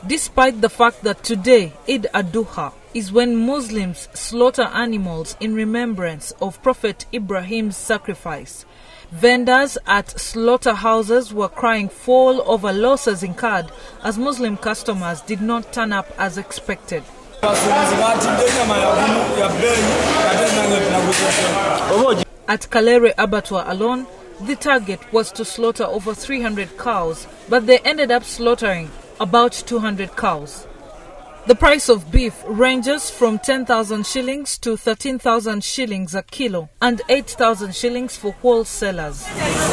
Despite the fact that today, Eid Al-Adha, is when Muslims slaughter animals in remembrance of Prophet Ibrahim's sacrifice, vendors at slaughterhouses were crying foul over losses incurred as Muslim customers did not turn up as expected. At Kalerwe Abattoir alone, the target was to slaughter over 300 cows, but they ended up slaughtering about 200 cows. The price of beef ranges from 10,000 shillings to 13,000 shillings a kilo and 8,000 shillings for wholesalers.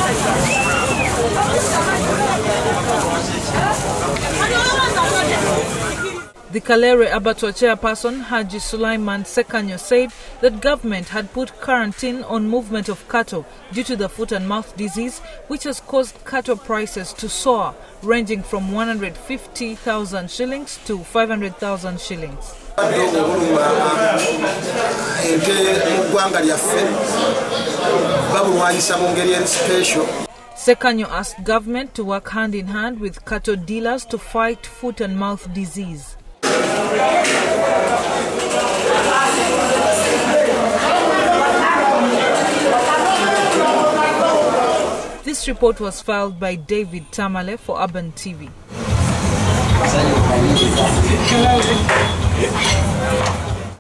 The Kalerwe Abattoir chairperson, Haji Sulaiman Sekanyo, said that government had put quarantine on movement of cattle due to the foot and mouth disease, which has caused cattle prices to soar, ranging from 150,000 shillings to 500,000 shillings. Sekanyo asked government to work hand in hand with cattle dealers to fight foot and mouth disease. This report was filed by David Tamale for Urban TV.